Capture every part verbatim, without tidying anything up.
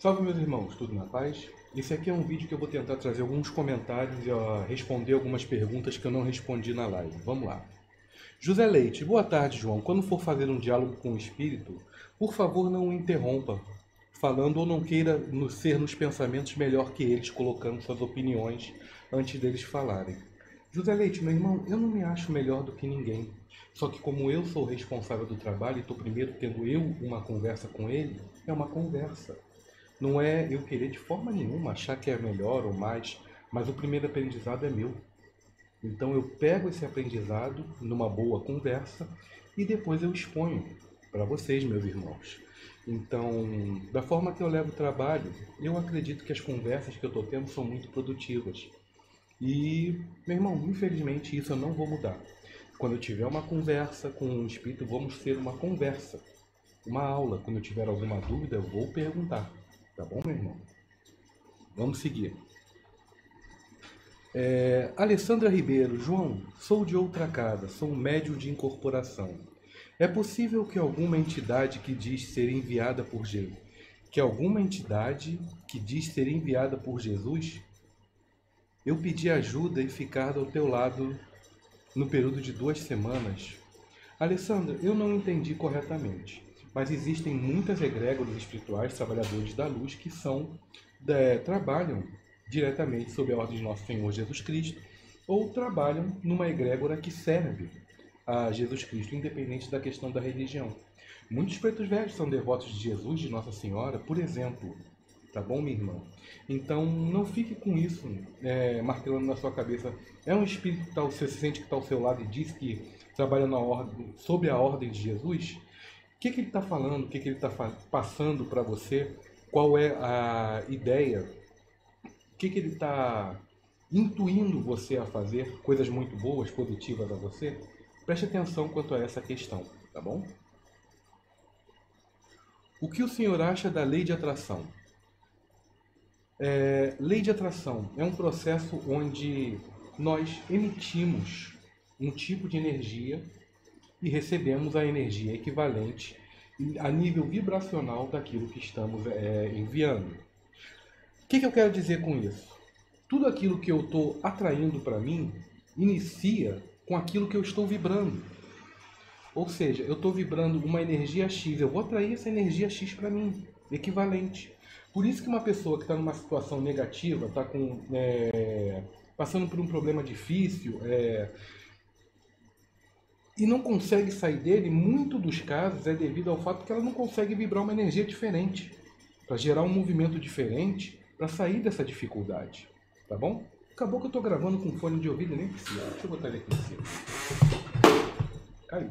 Salve, meus irmãos, tudo na paz? Esse aqui é um vídeo que eu vou tentar trazer alguns comentários e ó, responder algumas perguntas que eu não respondi na live. Vamos lá. José Leite, boa tarde, João. Quando for fazer um diálogo com o espírito, por favor não o interrompa, falando ou não queira no- ser nos pensamentos melhor que eles, colocando suas opiniões antes deles falarem. José Leite, meu irmão, eu não me acho melhor do que ninguém. Só que como eu sou o responsável do trabalho e estou primeiro tendo eu uma conversa com ele, é uma conversa. Não é eu querer de forma nenhuma achar que é melhor ou mais, mas o primeiro aprendizado é meu. Então eu pego esse aprendizado numa boa conversa e depois eu exponho para vocês, meus irmãos. Então, da forma que eu levo o trabalho, eu acredito que as conversas que eu estou tendo são muito produtivas. E, meu irmão, infelizmente isso eu não vou mudar. Quando eu tiver uma conversa com um espírito, vamos ter uma conversa, uma aula. Quando eu tiver alguma dúvida, eu vou perguntar. Tá bom, meu irmão? Vamos seguir. É, Alessandra Ribeiro, João, sou de outra casa, sou um médium de incorporação. É possível que alguma entidade que diz ser enviada por Jesus, que alguma entidade que diz ser enviada por Jesus, eu pedi ajuda e ficar ao teu lado no período de duas semanas. Alessandra, eu não entendi corretamente, mas existem muitas egrégoras espirituais, trabalhadores da luz, que são, é, trabalham diretamente sob a ordem de nosso Senhor Jesus Cristo, ou trabalham numa egrégora que serve a Jesus Cristo, independente da questão da religião. Muitos pretos velhos são devotos de Jesus, de Nossa Senhora, por exemplo. Tá bom, minha irmã? Então, não fique com isso é, martelando na sua cabeça. É um espírito que tá, você sente que está ao seu lado e diz que trabalha na ordem, sob a ordem de Jesus? O que, que ele está falando? O que, que ele está passando para você? Qual é a ideia? O que, que ele está intuindo você a fazer? Coisas muito boas, positivas a você? Preste atenção quanto a essa questão, tá bom? O que o senhor acha da lei de atração? É, lei de atração é um processo onde nós emitimos um tipo de energia e recebemos a energia equivalente a nível vibracional daquilo que estamos é, enviando. O que, que eu quero dizer com isso? Tudo aquilo que eu estou atraindo para mim inicia com aquilo que eu estou vibrando. Ou seja, eu estou vibrando uma energia X, eu vou atrair essa energia X para mim, equivalente. Por isso que uma pessoa que está numa situação negativa, está com, é, passando por um problema difícil é, e não consegue sair dele, muito dos casos é devido ao fato que ela não consegue vibrar uma energia diferente, para gerar um movimento diferente, para sair dessa dificuldade. Tá bom? Acabou que eu estou gravando com fone de ouvido e nem precisa. Deixa eu botar ele aqui em cima. Caiu.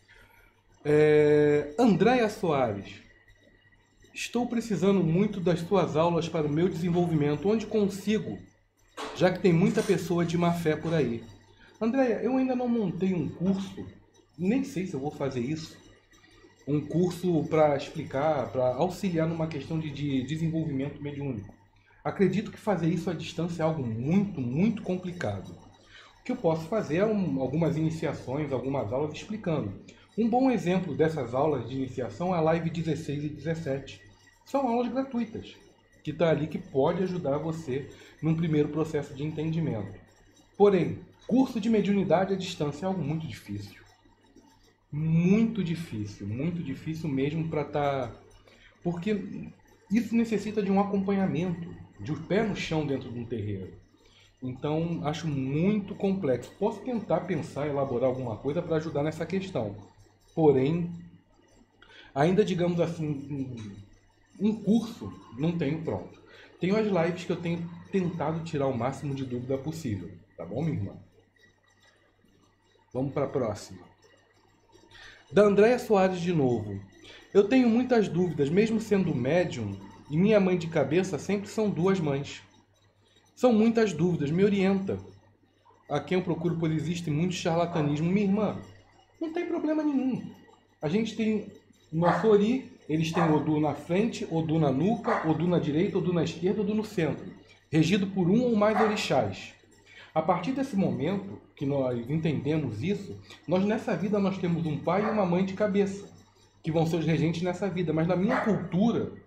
É, Andréia Soares. Estou precisando muito das suas aulas para o meu desenvolvimento. Onde consigo? Já que tem muita pessoa de má fé por aí. Andréia, eu ainda não montei um curso, nem sei se eu vou fazer isso. Um curso para explicar, para auxiliar numa questão de, de desenvolvimento mediúnico. Acredito que fazer isso à distância é algo muito, muito complicado. O que eu posso fazer é um, algumas iniciações, algumas aulas explicando. Um bom exemplo dessas aulas de iniciação é a live dezesseis e dezessete. São aulas gratuitas, que está ali que pode ajudar você num primeiro processo de entendimento. Porém, curso de mediunidade à distância é algo muito difícil. Muito difícil, muito difícil mesmo para estar... Tá... Porque isso necessita de um acompanhamento, de um pé no chão dentro de um terreiro. Então, acho muito complexo. Posso tentar pensar, elaborar alguma coisa para ajudar nessa questão. Porém, ainda digamos assim, um curso não tenho pronto. Tenho as lives que eu tenho tentado tirar o máximo de dúvida possível. Tá bom, minha irmã? Vamos para a próxima. Da Andréia Soares de novo. Eu tenho muitas dúvidas, mesmo sendo médium, e minha mãe de cabeça sempre são duas mães. São muitas dúvidas, me orienta. A quem eu procuro, pois existe muito charlatanismo. Minha irmã, não tem problema nenhum. A gente tem nosso Ori, eles têm Odu na frente, Odu na nuca, Odu na direita, Odu na esquerda, Odu no centro, regido por um ou mais orixás. A partir desse momento que nós entendemos isso, nós nessa vida nós temos um pai e uma mãe de cabeça, que vão ser os regentes nessa vida. Mas na minha cultura,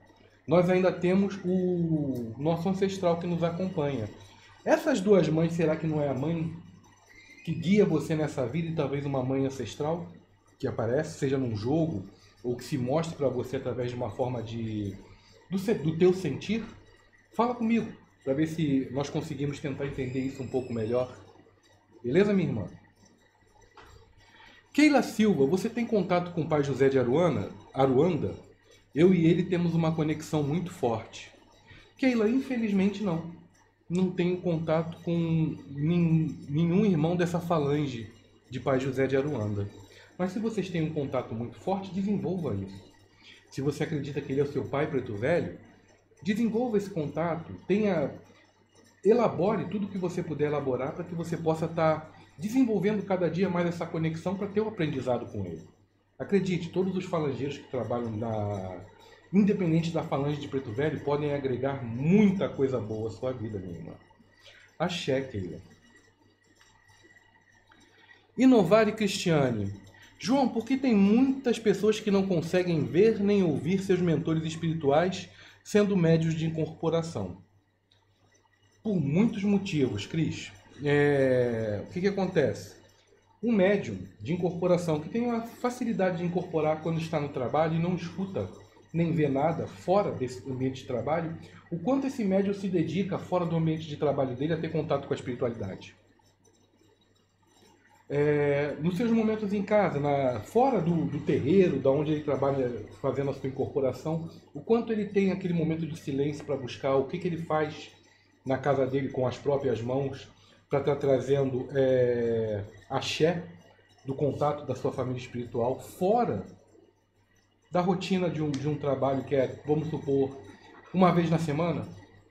nós ainda temos o nosso ancestral que nos acompanha. Essas duas mães, será que não é a mãe que guia você nessa vida e talvez uma mãe ancestral que aparece, seja num jogo, ou que se mostre para você através de uma forma de do, do teu sentir? Fala comigo, para ver se nós conseguimos tentar entender isso um pouco melhor. Beleza, minha irmã? Keila Silva, você tem contato com o pai José de Aruana, Aruanda? Eu e ele temos uma conexão muito forte. Keila, infelizmente não. Não tenho contato com nenhum irmão dessa falange de pai José de Aruanda. Mas se vocês têm um contato muito forte, desenvolva isso. Se você acredita que ele é o seu pai preto velho, desenvolva esse contato, tenha, elabore tudo que você puder elaborar para que você possa estar desenvolvendo cada dia mais essa conexão para ter o aprendizado com ele. Acredite, todos os falangeiros que trabalham na... independente da falange de preto velho, podem agregar muita coisa boa à sua vida, minha irmã. Axé, Keila. Inovar e Cristiane. João, por que tem muitas pessoas que não conseguem ver nem ouvir seus mentores espirituais sendo médios de incorporação? Por muitos motivos, Cris. É... O que, que acontece? Um médium de incorporação que tem uma facilidade de incorporar quando está no trabalho e não escuta nem vê nada fora desse ambiente de trabalho, o quanto esse médium se dedica fora do ambiente de trabalho dele a ter contato com a espiritualidade. É, nos seus momentos em casa, na, fora do, do terreiro, da onde ele trabalha fazendo a sua incorporação, o quanto ele tem aquele momento de silêncio para buscar o que, que ele faz na casa dele com as próprias mãos para estar trazendo é, axé do contato da sua família espiritual fora da rotina de um, de um trabalho que é, vamos supor, uma vez na semana.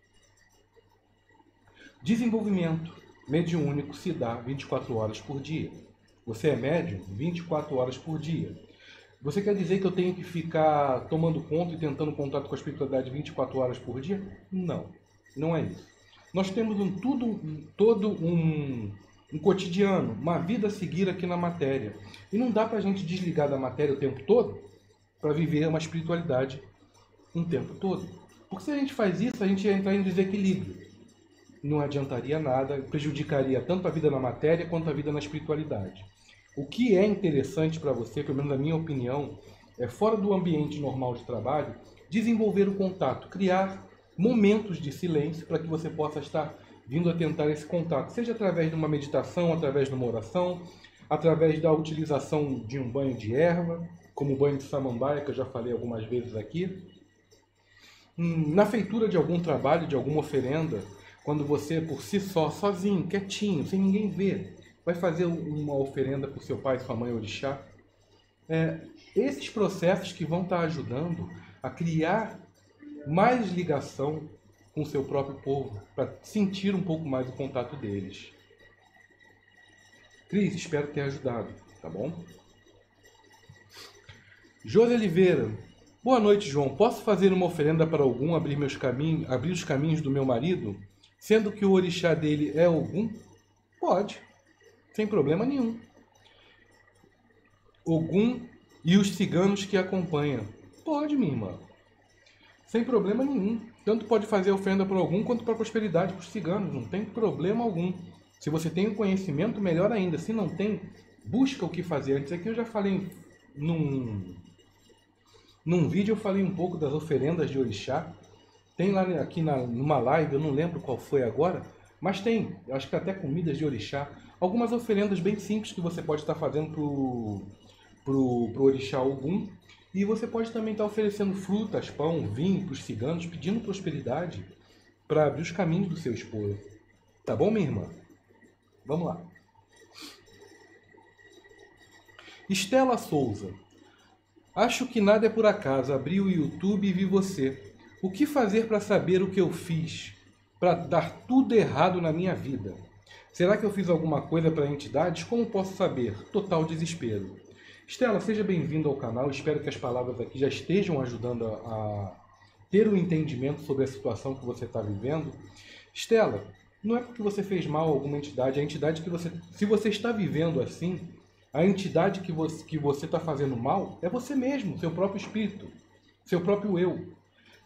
Desenvolvimento mediúnico se dá vinte e quatro horas por dia. Você é médium vinte e quatro horas por dia. Você quer dizer que eu tenho que ficar tomando conta e tentando contato com a espiritualidade vinte e quatro horas por dia? Não, não é isso. Nós temos um, tudo, um, todo um, um cotidiano, uma vida a seguir aqui na matéria. E não dá para a gente desligar da matéria o tempo todo para viver uma espiritualidade um tempo todo. Porque se a gente faz isso, a gente ia entrar em desequilíbrio. Não adiantaria nada, prejudicaria tanto a vida na matéria quanto a vida na espiritualidade. O que é interessante para você, pelo menos na minha opinião, é fora do ambiente normal de trabalho, desenvolver o contato, criar momentos de silêncio para que você possa estar vindo a tentar esse contato, seja através de uma meditação, através de uma oração, através da utilização de um banho de erva, como o banho de samambaia, que eu já falei algumas vezes aqui, na feitura de algum trabalho, de alguma oferenda, quando você, por si só, sozinho, quietinho, sem ninguém ver, vai fazer uma oferenda para o seu pai e sua mãe orixá. É, esses processos que vão estar ajudando a criar mais ligação com o seu próprio povo, para sentir um pouco mais o contato deles. Cris, espero ter ajudado, tá bom? José Oliveira. Boa noite, João. Posso fazer uma oferenda para Ogum abrir, meus caminhos, abrir os caminhos do meu marido? Sendo que o orixá dele é Ogum? Pode, sem problema nenhum. Ogum e os ciganos que acompanham? Pode, minha irmã. Sem problema nenhum. Tanto pode fazer oferenda para Ogum quanto para a prosperidade para os ciganos. Não tem problema algum. Se você tem o conhecimento, melhor ainda. Se não tem, busca o que fazer. Antes aqui eu já falei num, num vídeo, eu falei um pouco das oferendas de orixá. Tem lá aqui na, numa live, eu não lembro qual foi agora, mas tem, eu acho que até comidas de orixá. Algumas oferendas bem simples que você pode estar fazendo pro, pro, pro orixá Ogum. E você pode também estar oferecendo frutas, pão, vinho para os ciganos, pedindo prosperidade para abrir os caminhos do seu esposo. Tá bom, minha irmã? Vamos lá. Estela Souza. Acho que nada é por acaso. Abri o YouTube e vi você. O que fazer para saber o que eu fiz? Para dar tudo errado na minha vida? Será que eu fiz alguma coisa para entidades? Como posso saber? Total desespero. Estela, seja bem-vindo ao canal. Espero que as palavras aqui já estejam ajudando a, a ter um entendimento sobre a situação que você está vivendo. Estela, não é porque você fez mal a alguma entidade. A entidade que você... Se você está vivendo assim, a entidade que você que você está fazendo mal é você mesmo, seu próprio espírito, seu próprio eu.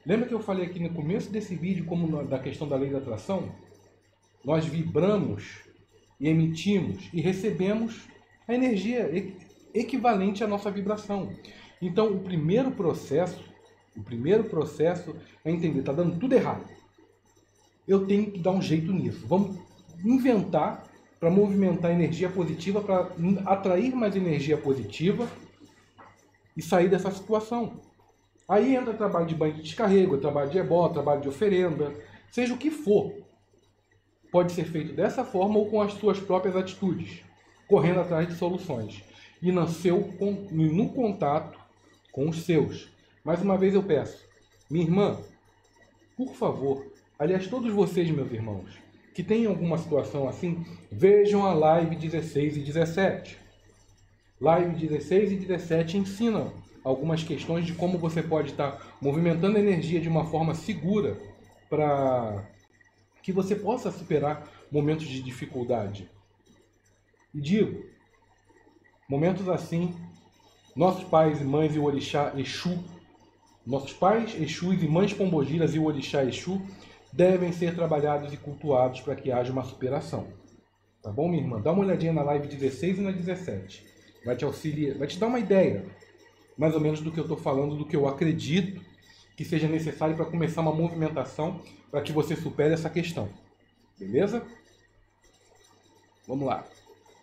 Lembra que eu falei aqui no começo desse vídeo como na, da questão da lei da atração? Nós vibramos e emitimos e recebemos a energia equivalente à nossa vibração. Então, o primeiro processo, o primeiro processo é entender, está dando tudo errado. Eu tenho que dar um jeito nisso. Vamos inventar para movimentar energia positiva, para atrair mais energia positiva e sair dessa situação. Aí entra trabalho de banho de descarrego, trabalho de ebó, trabalho de oferenda, seja o que for. Pode ser feito dessa forma ou com as suas próprias atitudes, correndo atrás de soluções. E nasceu com, no contato com os seus. Mais uma vez eu peço, minha irmã, por favor, aliás, todos vocês, meus irmãos, que têm alguma situação assim, vejam a live dezesseis e dezessete. Live dezesseis e dezessete ensinam algumas questões de como você pode estar movimentando a energia de uma forma segura para que você possa superar momentos de dificuldade. E digo, momentos assim, nossos pais e mães e o orixá Exu, nossos pais, Exus e mães pombogiras e o orixá Exu devem ser trabalhados e cultuados para que haja uma superação. Tá bom, minha irmã? Dá uma olhadinha na live dezesseis e na dezessete. Vai te auxiliar, vai te dar uma ideia, mais ou menos do que eu estou falando, do que eu acredito que seja necessário para começar uma movimentação para que você supere essa questão. Beleza? Vamos lá.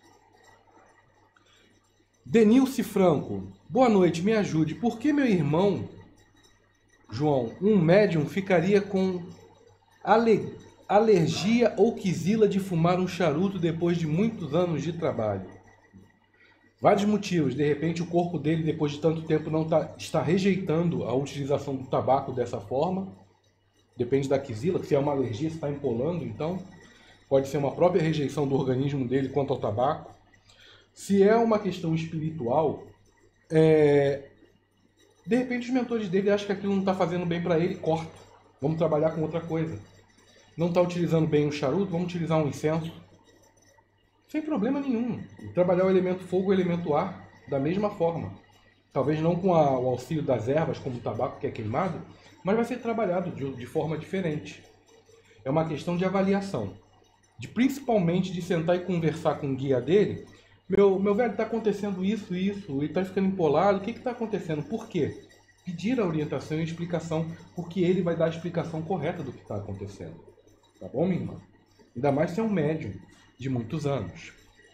Denilce Franco. Boa noite, me ajude. Por que meu irmão, João, um médium, ficaria com ale... alergia ou quisila de fumar um charuto depois de muitos anos de trabalho? Vários motivos. De repente o corpo dele, depois de tanto tempo, não tá, está rejeitando a utilização do tabaco dessa forma. Depende da quisila, se é uma alergia, se está empolando, então pode ser uma própria rejeição do organismo dele quanto ao tabaco. Se é uma questão espiritual, é... de repente os mentores dele acham que aquilo não está fazendo bem para ele, corta. Vamos trabalhar com outra coisa. Não está utilizando bem o charuto, vamos utilizar um incenso. Sem problema nenhum. Trabalhar o elemento fogo e o elemento ar da mesma forma. Talvez não com a, o auxílio das ervas, como o tabaco que é queimado, mas vai ser trabalhado de, de forma diferente. É uma questão de avaliação. De principalmente de sentar e conversar com o guia dele. Meu, meu velho, está acontecendo isso, isso, ele está ficando empolado, o que está acontecendo? Por quê? Pedir a orientação e explicação, porque ele vai dar a explicação correta do que está acontecendo. Tá bom, minha irmã? Ainda mais se é um médium de muitos anos.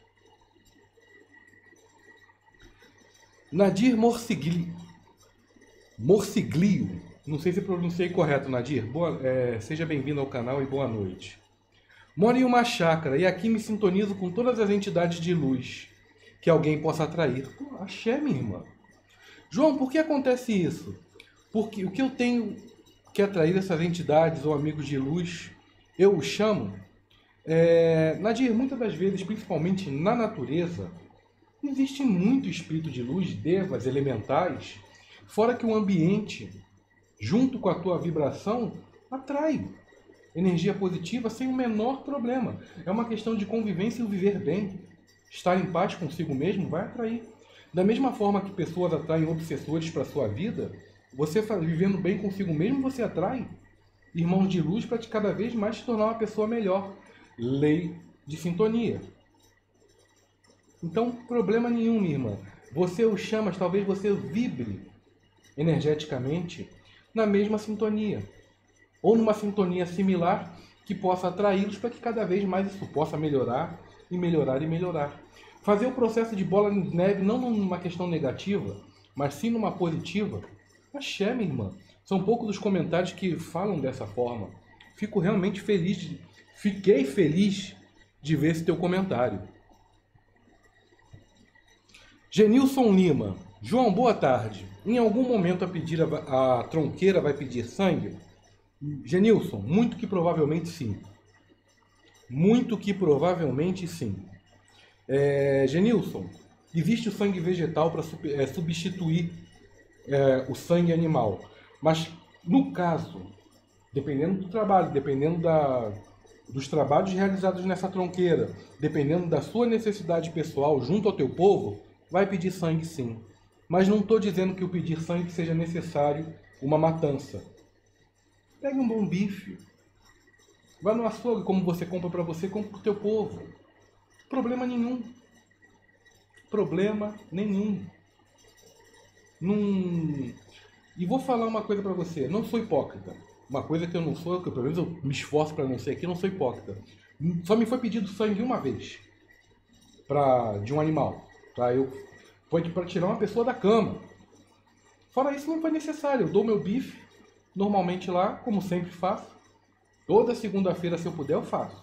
Nadir Morsiglio. Morsiglio. Não sei se pronunciei correto, Nadir. Boa, é, seja bem-vindo ao canal e boa noite. Moro em uma chácara e aqui me sintonizo com todas as entidades de luz que alguém possa atrair. Pô, axé, minha irmã. João, por que acontece isso? Porque o que eu tenho que atrair essas entidades ou amigos de luz, eu os chamo. É, Nadir, muitas das vezes, principalmente na natureza, existe muito espírito de luz, devas, elementais, fora que o ambiente, junto com a tua vibração, atrai energia positiva sem o menor problema. É uma questão de convivência e o viver bem. Estar em paz consigo mesmo vai atrair. Da mesma forma que pessoas atraem obsessores para a sua vida, você vivendo bem consigo mesmo, você atrai irmãos de luz para te cada vez mais te tornar uma pessoa melhor. Lei de sintonia. Então, problema nenhum, minha irmã. Você o chama, talvez você vibre energeticamente na mesma sintonia. Ou numa sintonia similar que possa atraí-los para que cada vez mais isso possa melhorar e melhorar e melhorar. Fazer o processo de bola de neve não numa questão negativa, mas sim numa positiva. Axé, minha irmã. São poucos os comentários que falam dessa forma. Fico realmente feliz de... Fiquei feliz de ver esse teu comentário. Genilson Lima. João, boa tarde. Em algum momento a, pedir a, a tronqueira vai pedir sangue? Genilson, muito que provavelmente sim. Muito que provavelmente sim. É, Genilson, existe o sangue vegetal para é, substituir é, o sangue animal. Mas, no caso, dependendo do trabalho, dependendo da, dos trabalhos realizados nessa tronqueira, dependendo da sua necessidade pessoal junto ao teu povo, vai pedir sangue sim. Mas não estou dizendo que o pedir sangue seja necessário uma matança. Pegue um bom bife. Vá no açougue, como você compra para você, compra para o teu povo. Problema nenhum. Problema nenhum. Num... E vou falar uma coisa para você. Não sou hipócrita. Uma coisa que eu não sou, que pelo menos eu me esforço para não ser aqui, eu não sou hipócrita. Só me foi pedido sangue uma vez. Pra... De um animal. Pra eu... Foi para tirar uma pessoa da cama. Fora isso, não foi necessário. Eu dou meu bife, normalmente lá, como sempre faço. Toda segunda-feira, se eu puder, eu faço.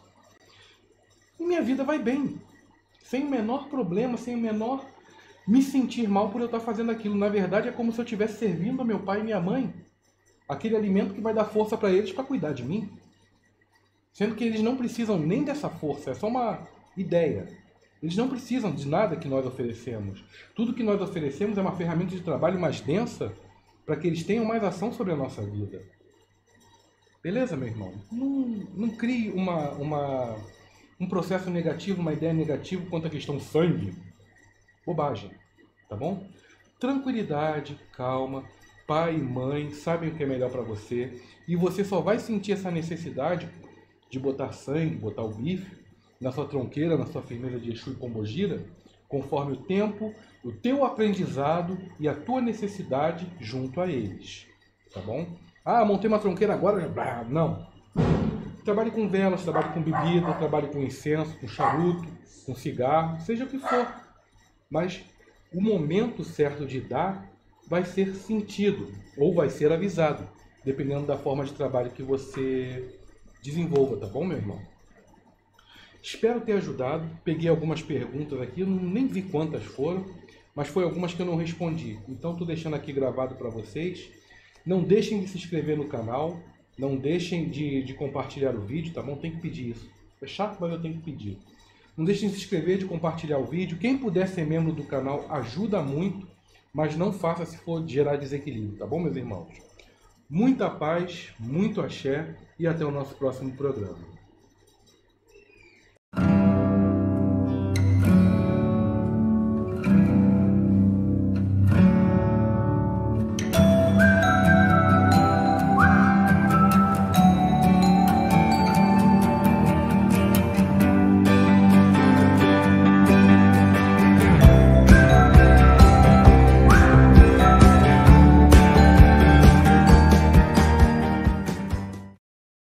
E minha vida vai bem. Sem o menor problema, sem o menor me sentir mal por eu estar fazendo aquilo. Na verdade, é como se eu estivesse servindo a meu pai e minha mãe aquele alimento que vai dar força para eles para cuidar de mim. Sendo que eles não precisam nem dessa força, é só uma ideia. Eles não precisam de nada que nós oferecemos. Tudo que nós oferecemos é uma ferramenta de trabalho mais densa para que eles tenham mais ação sobre a nossa vida. Beleza, meu irmão? Não, não crie uma, uma, um processo negativo, uma ideia negativa quanto à questão sangue. Bobagem, tá bom? Tranquilidade, calma. Pai e mãe sabem o que é melhor para você. E você só vai sentir essa necessidade de botar sangue, botar o bife na sua tronqueira, na sua firmeza de Exu e Pombogira, conforme o tempo, o teu aprendizado e a tua necessidade junto a eles, tá bom? Ah, montei uma tronqueira agora, não. Trabalhe com velas, trabalhe com bebida, trabalhe com incenso, com charuto, com cigarro, seja o que for. Mas o momento certo de dar vai ser sentido ou vai ser avisado, dependendo da forma de trabalho que você desenvolva, tá bom, meu irmão? Espero ter ajudado. Peguei algumas perguntas aqui, eu nem vi quantas foram, mas foi algumas que eu não respondi. Então estou deixando aqui gravado para vocês. Não deixem de se inscrever no canal, não deixem de, de compartilhar o vídeo, tá bom? Tem que pedir isso. É chato, mas eu tenho que pedir. Não deixem de se inscrever, de compartilhar o vídeo. Quem puder ser membro do canal ajuda muito, mas não faça se for gerar desequilíbrio, tá bom, meus irmãos? Muita paz, muito axé e até o nosso próximo programa.